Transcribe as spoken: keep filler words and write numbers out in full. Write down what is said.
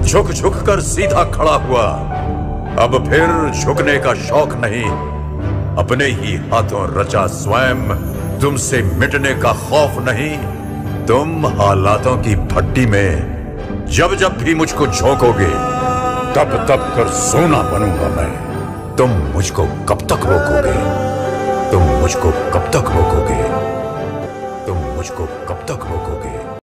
झुक झुक कर सीधा खड़ा हुआ। अब फिर झुकने का शौक नहीं, अपने ही हाथों रचा स्वयं तुमसे मिटने का खौफ नहीं। तुम हालातों की भट्टी में जब जब भी मुझको झोंकोगे तब तब कर सोना बनूंगा मैं। तुम मुझको कब तक रोकोगे? तुम मुझको कब तक रोकोगे? तुम मुझको कब तक रोकोगे?